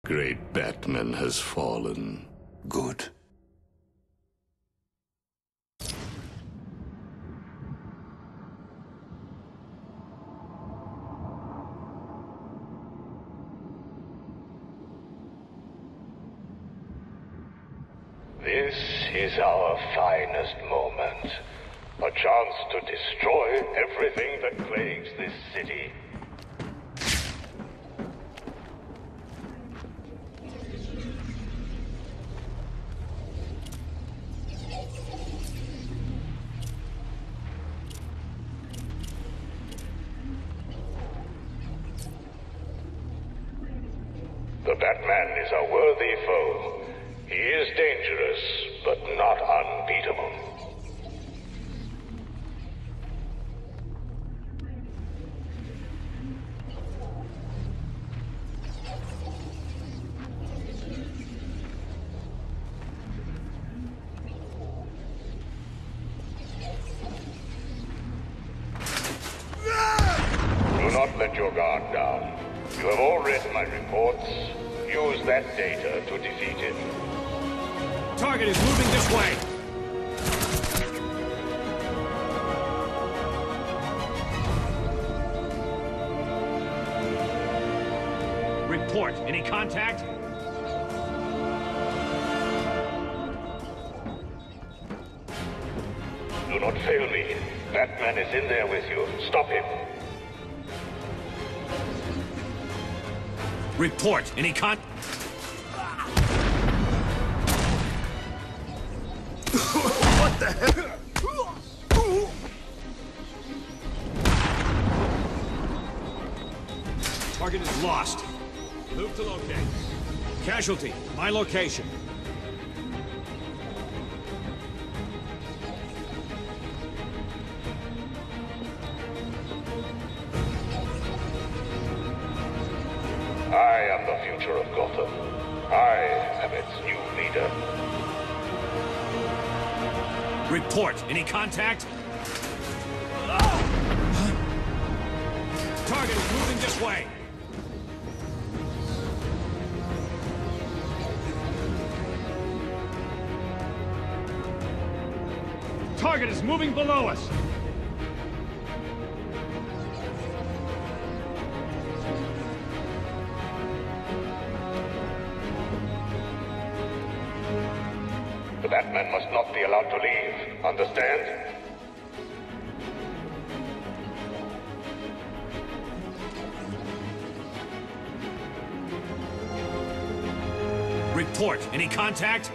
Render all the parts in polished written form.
Great Batman has fallen. Good. This is our finest moment. A chance to destroy everything that plagues this city. The Batman is a worthy foe. He is dangerous, but not unbeatable. Do not let your guard down. You have all read my reports. Use that data to defeat him. Target is moving this way. Report. Any contact? Do not fail me. Batman is in there with you. Stop him. Report. Any What the hell? Target is lost. Move to locate. Casualty. My location. I am the future of Gotham. I am its new leader. Report. Any contact? Target is moving this way. Target is moving below us. The Batman must not be allowed to leave. Understand? Report. Any contact?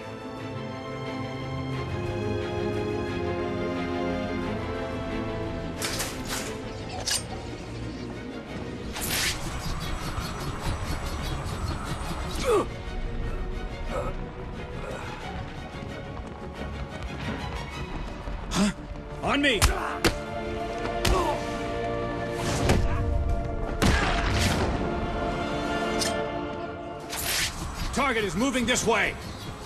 On me! Target is moving this way.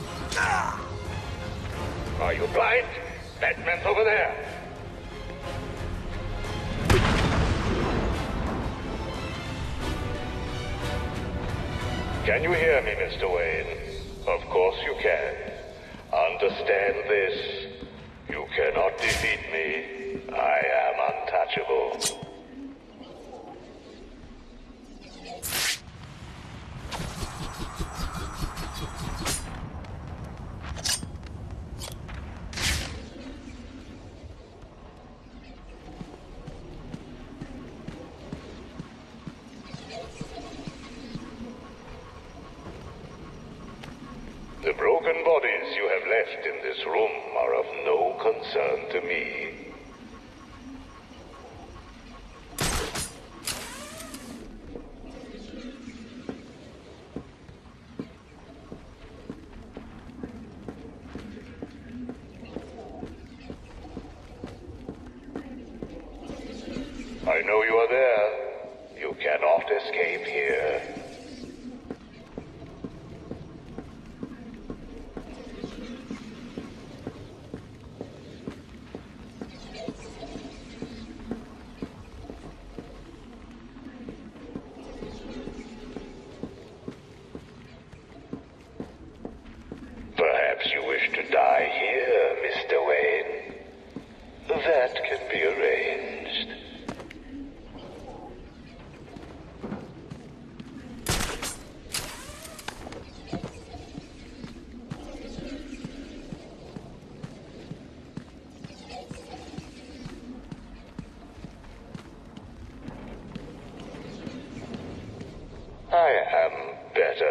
Are you blind? Batman's over there. Can you hear me, Mr. Wayne? Of course you can. Understand this. You cannot defeat me. I am untouchable. The broken bodies you have left in this room are of no concern to me. I know you are there. You cannot escape here.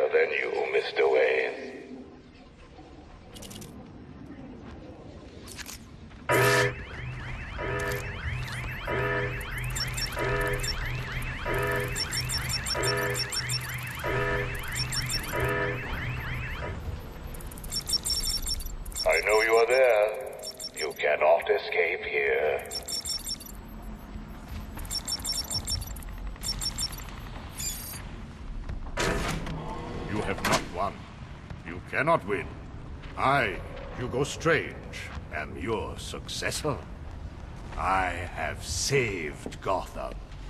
better than you, Mr. Wayne. I know you are there. You cannot escape here. You have not won. You cannot win. I, Hugo Strange, am your successor. I have saved Gotham.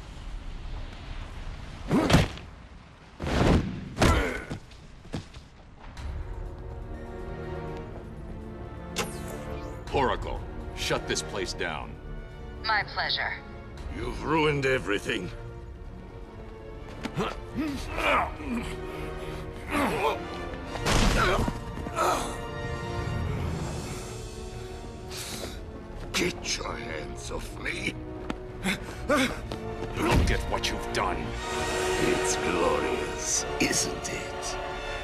Oracle, shut this place down. My pleasure. You've ruined everything. Get your hands off me. Look at what you've done. It's glorious, isn't it?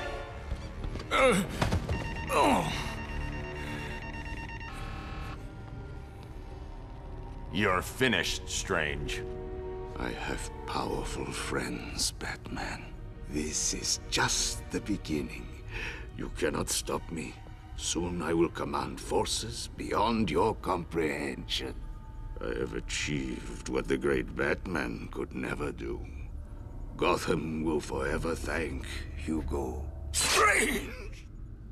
You're finished, Strange. I have powerful friends, Batman. This is just the beginning. You cannot stop me. Soon I will command forces beyond your comprehension. I have achieved what the great Batman could never do. Gotham will forever thank Hugo Strange!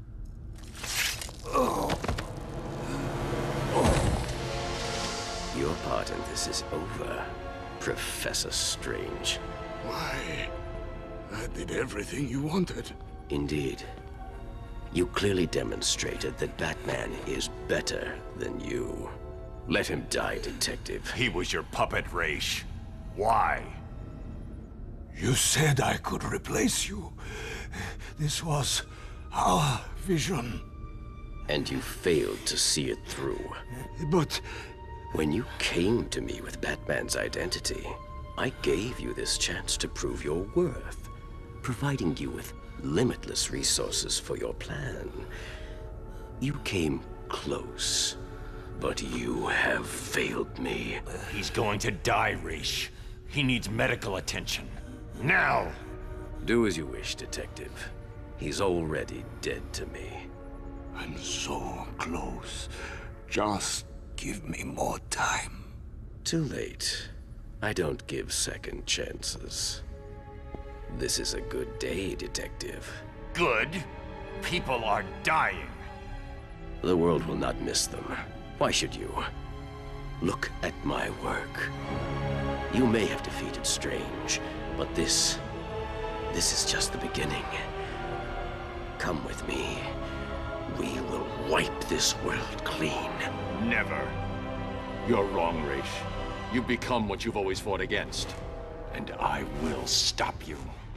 Your part in this is over, Professor Strange. Why? I did everything you wanted. Indeed. You clearly demonstrated that Batman is better than you. Let him die, Detective. He was your puppet, Raish. Why? You said I could replace you. This was our vision. And you failed to see it through. But When you came to me with Batman's identity, I gave you this chance to prove your worth, providing you with limitless resources for your plan. You came close, but you have failed me. He's going to die, Raish. He needs medical attention. Now! Do as you wish, Detective. He's already dead to me. I'm so close. Just give me more time. Too late. I don't give second chances. This is a good day, Detective. Good? People are dying. The world will not miss them. Why should you? Look at my work. You may have defeated Strange, but this is just the beginning. Come with me. We will wipe this world clean. Never. You're wrong, Raish. You've become what you've always fought against. And I will stop you.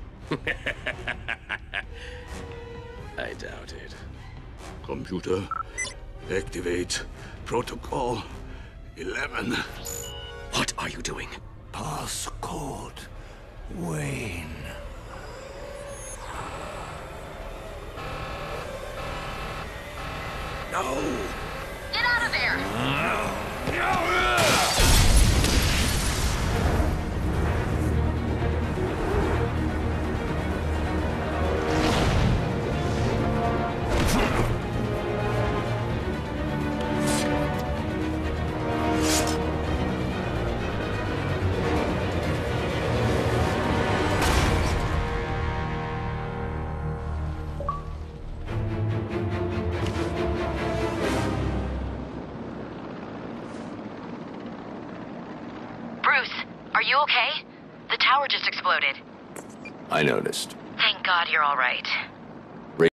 I doubt it. Computer, activate Protocol 11. What are you doing? Passcode Wayne. No! Get out of there! Bruce, are you okay? The tower just exploded. I noticed. Thank God you're all right.